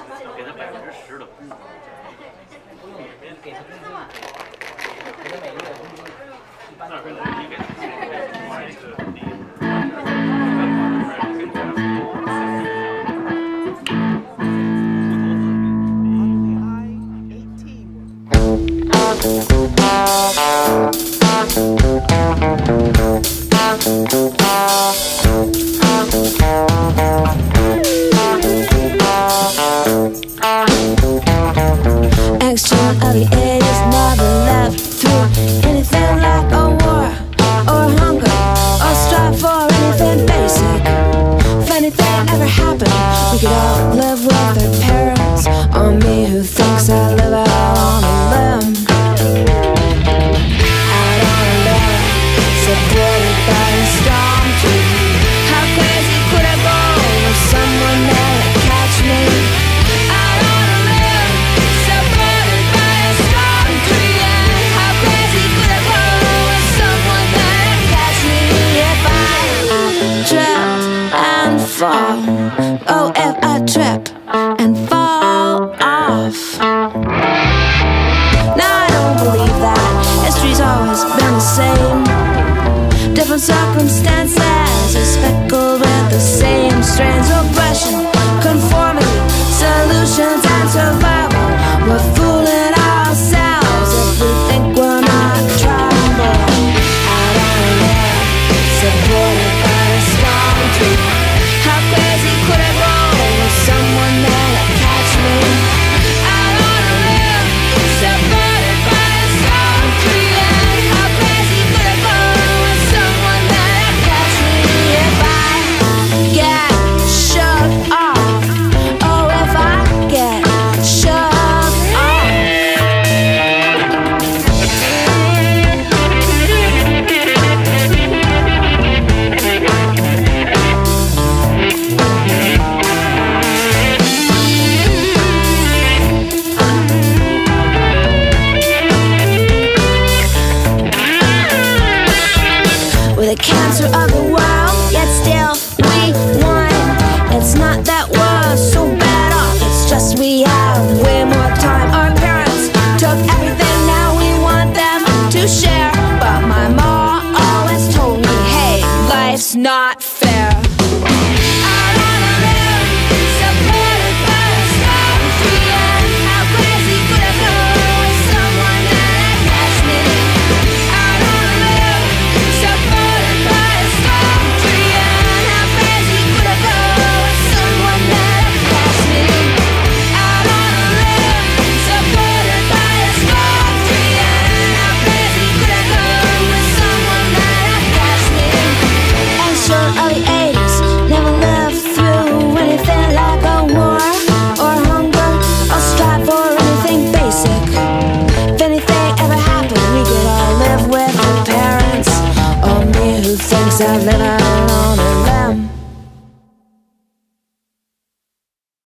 给他10%的工资。 你给他工资，给他每个月工资，一般的工资。 Aviators never left through anything like a war or hunger or strive for anything basic. If anything ever happened, we could all live with our parents. Or me who thinks I live out on a limb. Out on a limb, supported by a storm tree. How crazy could I go if someone there to catch me? Out on a limb, supported by a storm tree. And how crazy could I go if someone there to catch me? If I trip and fall, oh, if I trip